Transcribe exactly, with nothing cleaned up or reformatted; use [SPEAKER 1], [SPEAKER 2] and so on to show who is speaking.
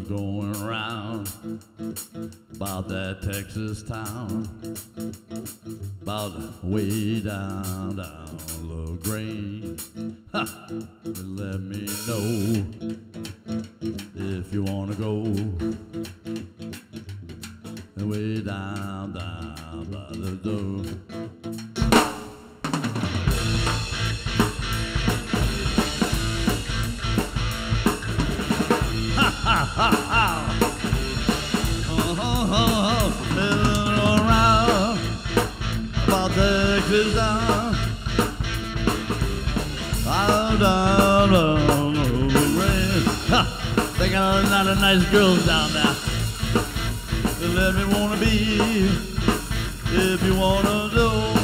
[SPEAKER 1] going around about that Texas town, about way down, down the green. Ha! Let me know if you wanna go way down, down by the door. Ha ha ha ha! Oh, oh, oh, oh. Around about Texas down, down, down, down the rain. Ha! They got a lot of nice girls down there. Let me wanna be if you wanna know.